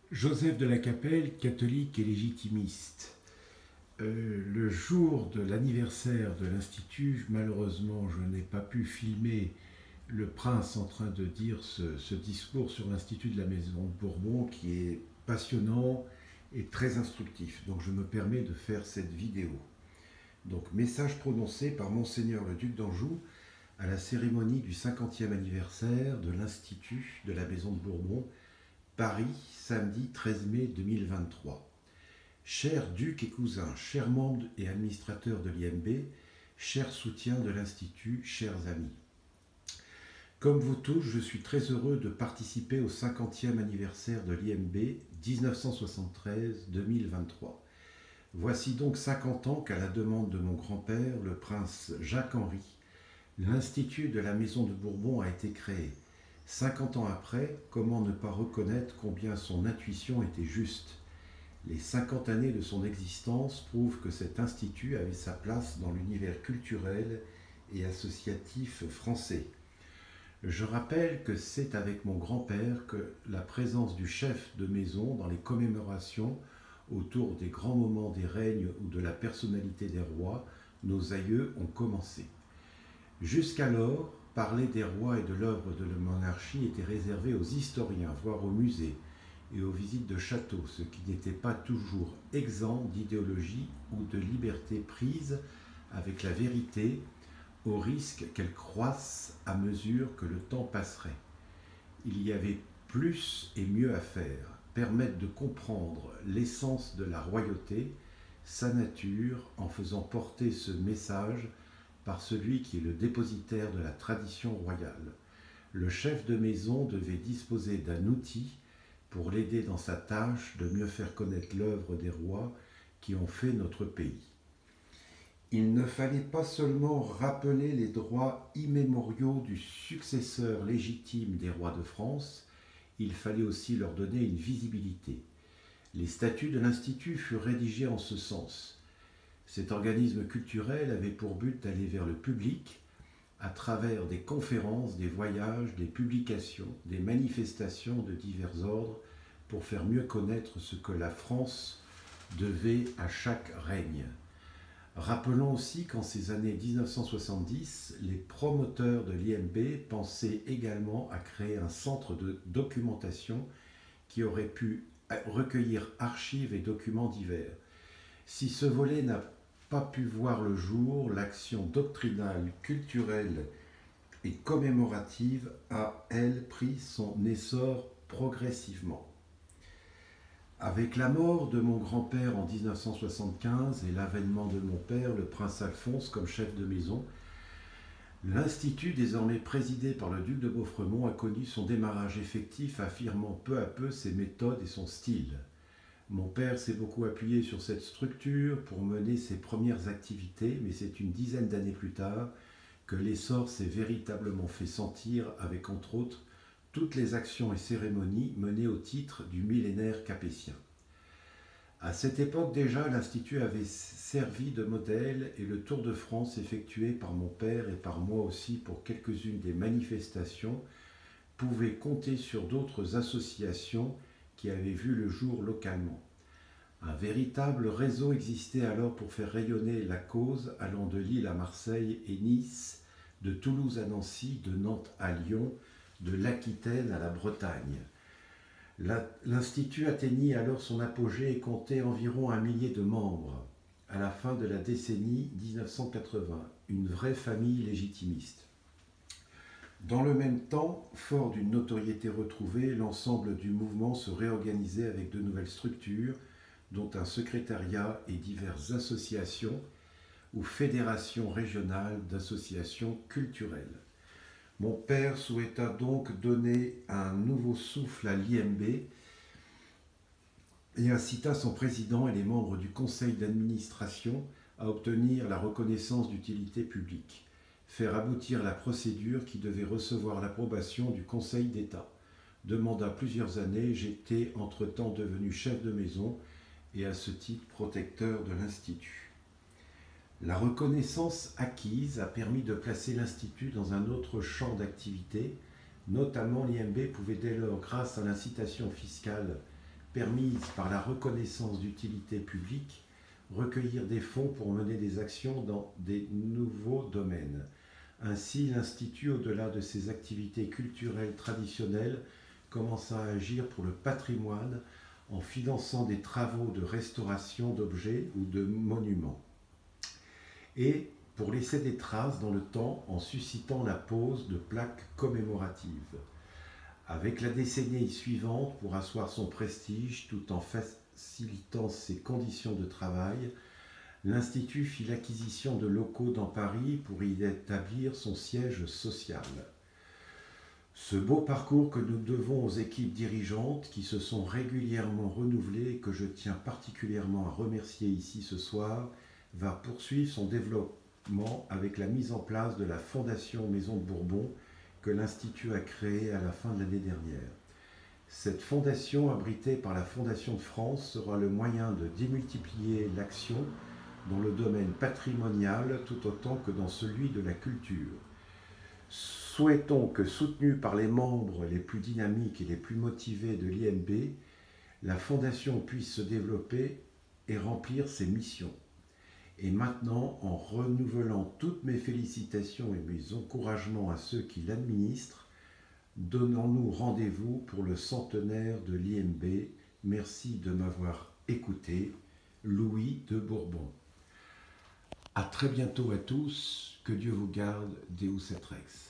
Joseph de la Capelle, catholique et légitimiste. Le jour de l'anniversaire de l'Institut, malheureusement, je n'ai pas pu filmer le prince en train de dire ce discours sur l'Institut de la Maison de Bourbon qui est passionnant et très instructif. Donc je me permets de faire cette vidéo. Donc message prononcé par Monseigneur le Duc d'Anjou à la cérémonie du 50e anniversaire de l'Institut de la Maison de Bourbon, Paris, samedi 13 mai 2023. Chers ducs et cousins, chers membres et administrateurs de l'IMB, chers soutiens de l'Institut, chers amis. Comme vous tous, je suis très heureux de participer au 50e anniversaire de l'IMB 1973-2023. Voici donc 50 ans qu'à la demande de mon grand-père, le prince Jacques-Henri, l'Institut de la Maison de Bourbon a été créé. 50 ans après, comment ne pas reconnaître combien son intuition était juste? Les 50 années de son existence prouvent que cet institut avait sa place dans l'univers culturel et associatif français. Je rappelle que c'est avec mon grand-père que la présence du chef de maison dans les commémorations autour des grands moments des règnes ou de la personnalité des rois, nos aïeux ont commencé. Jusqu'alors, parler des rois et de l'œuvre de la monarchie était réservé aux historiens, voire aux musées et aux visites de châteaux, ce qui n'était pas toujours exempt d'idéologie ou de liberté prise avec la vérité, au risque qu'elle croisse à mesure que le temps passerait. Il y avait plus et mieux à faire, permettre de comprendre l'essence de la royauté, sa nature, en faisant porter ce message par celui qui est le dépositaire de la tradition royale. Le chef de maison devait disposer d'un outil pour l'aider dans sa tâche de mieux faire connaître l'œuvre des rois qui ont fait notre pays. Il ne fallait pas seulement rappeler les droits immémoriaux du successeur légitime des rois de France, il fallait aussi leur donner une visibilité. Les statuts de l'Institut furent rédigés en ce sens. Cet organisme culturel avait pour but d'aller vers le public à travers des conférences, des voyages, des publications, des manifestations de divers ordres pour faire mieux connaître ce que la France devait à chaque règne. Rappelons aussi qu'en ces années 1970, les promoteurs de l'IMB pensaient également à créer un centre de documentation qui aurait pu recueillir archives et documents divers. Si ce volet n'a pas pu voir le jour, l'action doctrinale, culturelle et commémorative a, elle, pris son essor progressivement. Avec la mort de mon grand-père en 1975 et l'avènement de mon père, le prince Alphonse, comme chef de maison, l'Institut, désormais présidé par le duc de Beaufremont, a connu son démarrage effectif, affirmant peu à peu ses méthodes et son style. Mon père s'est beaucoup appuyé sur cette structure pour mener ses premières activités, mais c'est une dizaine d'années plus tard que l'essor s'est véritablement fait sentir avec, entre autres, toutes les actions et cérémonies menées au titre du millénaire capétien. À cette époque déjà, l'Institut avait servi de modèle et le tour de France effectué par mon père et par moi aussi pour quelques-unes des manifestations pouvait compter sur d'autres associations qui avaient vu le jour localement. Un véritable réseau existait alors pour faire rayonner la cause allant de Lille à Marseille et Nice, de Toulouse à Nancy, de Nantes à Lyon, de l'Aquitaine à la Bretagne. L'Institut atteignit alors son apogée et comptait environ 1 millier de membres. À la fin de la décennie 1980, une vraie famille légitimiste. Dans le même temps, fort d'une notoriété retrouvée, l'ensemble du mouvement se réorganisait avec de nouvelles structures, dont un secrétariat et diverses associations ou fédérations régionales d'associations culturelles. Mon père souhaita donc donner un nouveau souffle à l'IMB et incita son président et les membres du conseil d'administration à obtenir la reconnaissance d'utilité publique, faire aboutir la procédure qui devait recevoir l'approbation du Conseil d'État. Demanda plusieurs années, j'étais entre-temps devenu chef de maison et à ce titre protecteur de l'Institut. La reconnaissance acquise a permis de placer l'Institut dans un autre champ d'activité, notamment l'IMB pouvait dès lors, grâce à l'incitation fiscale permise par la reconnaissance d'utilité publique, recueillir des fonds pour mener des actions dans des nouveaux domaines. Ainsi, l'Institut, au-delà de ses activités culturelles traditionnelles, commence à agir pour le patrimoine en finançant des travaux de restauration d'objets ou de monuments. Et pour laisser des traces dans le temps en suscitant la pose de plaques commémoratives. Avec la décennie suivante, pour asseoir son prestige tout en facilitant ses conditions de travail, l'Institut fit l'acquisition de locaux dans Paris pour y établir son siège social. Ce beau parcours que nous devons aux équipes dirigeantes qui se sont régulièrement renouvelées et que je tiens particulièrement à remercier ici ce soir, va poursuivre son développement avec la mise en place de la Fondation Maison de Bourbon que l'Institut a créée à la fin de l'année dernière. Cette fondation, abritée par la Fondation de France, sera le moyen de démultiplier l'action dans le domaine patrimonial tout autant que dans celui de la culture. Souhaitons que, soutenue par les membres les plus dynamiques et les plus motivés de l'IMB, la Fondation puisse se développer et remplir ses missions. Et maintenant, en renouvelant toutes mes félicitations et mes encouragements à ceux qui l'administrent, donnons-nous rendez-vous pour le centenaire de l'IMB. Merci de m'avoir écouté. Louis de Bourbon. À très bientôt à tous. Que Dieu vous garde. Deus et Rex.